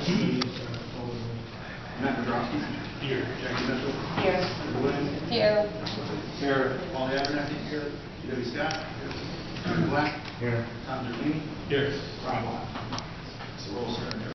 Matt Nadrowski. Here. Jackie Mitchell. Here. Sarah Williams. Here. Sarah Molly Abernathy. Here. Debbie Scott. Here. Tony Black. Here. Tom Giardini. Here. Ron Black. So roll, sir.